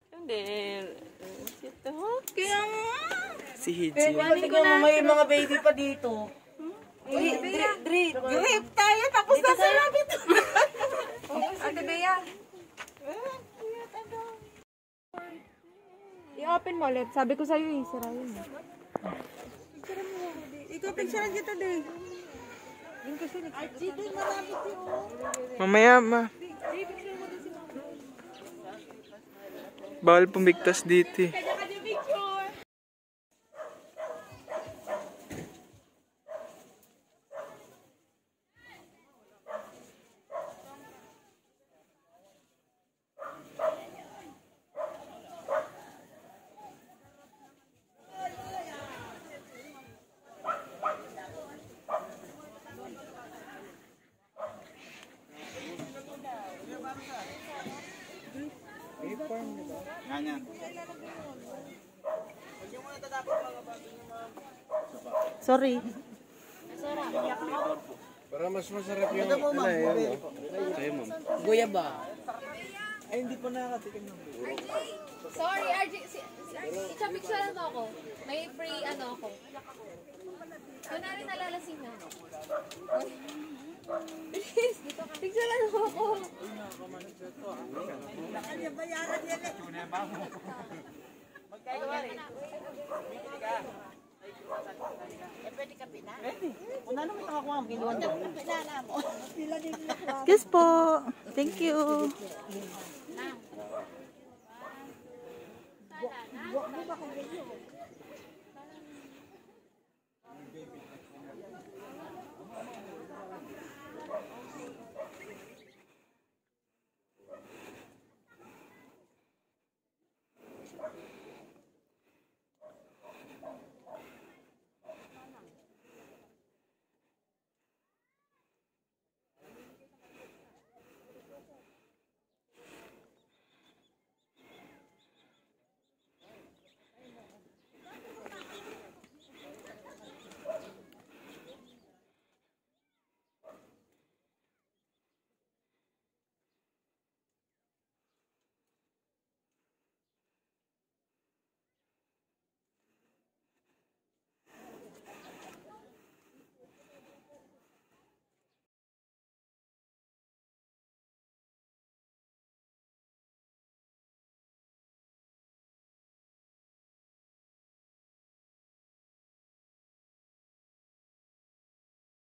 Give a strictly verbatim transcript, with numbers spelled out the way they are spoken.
Hindi. Ito. Kaya nga. Si Hiji. Tignan mo may mga baby pa dito. Drip, drip. Grip tayo, tapos na sa labit. Ate Bea. I-open mo ulit. Sabi ko sa'yo eh, sira yun. Ikaw, picturean kita, Day. Mamaya, ma. Bawal pumigtas dito eh. Sorry. Para mas masarap yung ano eh. Sa'yo, ma'am. Guyaba. Ay, hindi pa nakakatikim ng Sorry, R J. Si, si, si, picture mo ako. May free ano ako. Doon na rin nalalasing na. Please, picture mo ako. Bayaran yan eh. Magkano ka rin? Eh, pwede ka pina? Pwede. Una naman nakakuha mo. Kinuha niya. Pinala mo. Yes po. Thank you.